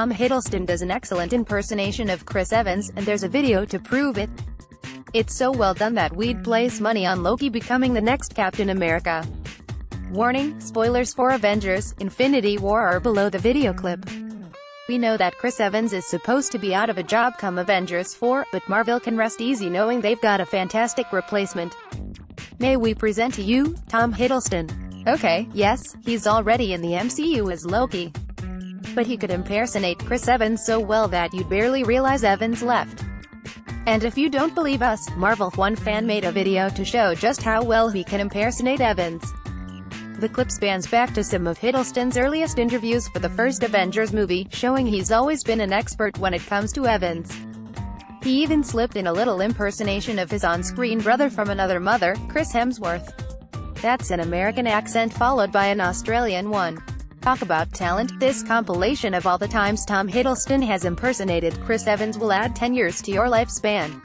Tom Hiddleston does an excellent impersonation of Chris Evans, and there's a video to prove it. It's so well done that we'd place money on Loki becoming the next Captain America. Warning, spoilers for Avengers: Infinity War are below the video clip. We know that Chris Evans is supposed to be out of a job come Avengers 4, but Marvel can rest easy knowing they've got a fantastic replacement. May we present to you, Tom Hiddleston. Okay, yes, he's already in the MCU as Loki. But he could impersonate Chris Evans so well that you'd barely realize Evans left. And if you don't believe us, Marvel One fan made a video to show just how well he can impersonate Evans. The clip spans back to some of Hiddleston's earliest interviews for the first Avengers movie, showing he's always been an expert when it comes to Evans. He even slipped in a little impersonation of his on-screen brother from another mother, Chris Hemsworth. That's an American accent followed by an Australian one. Talk about talent. This compilation of all the times Tom Hiddleston has impersonated Chris Evans will add 10 years to your lifespan.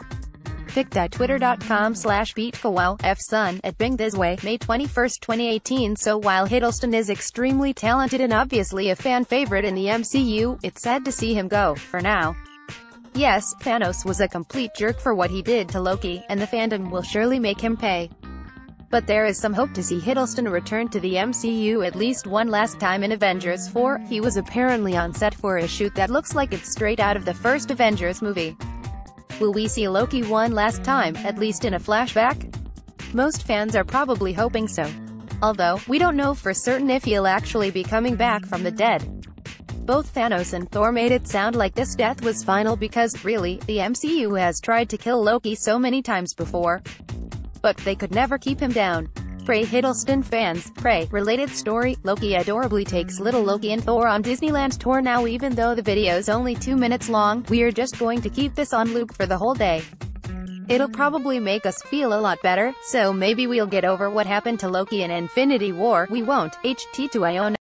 pic.twitter.com/beatkawow at Bing this way, May 21, 2018. So while Hiddleston is extremely talented and obviously a fan favorite in the MCU, it's sad to see him go, for now. Yes, Thanos was a complete jerk for what he did to Loki, and the fandom will surely make him pay. But there is some hope to see Hiddleston return to the MCU at least one last time in Avengers 4. He was apparently on set for a shoot that looks like it's straight out of the first Avengers movie. Will we see Loki one last time, at least in a flashback? Most fans are probably hoping so. Although, we don't know for certain if he'll actually be coming back from the dead. Both Thanos and Thor made it sound like this death was final because, really, the MCU has tried to kill Loki so many times before. But they could never keep him down. Pray Hiddleston fans, pray. Related story, Loki adorably takes little Loki and Thor on Disneyland tour now. Even though the video's only 2 minutes long, we're just going to keep this on loop for the whole day. It'll probably make us feel a lot better, so maybe we'll get over what happened to Loki in Infinity War. We won't. HT to Iona.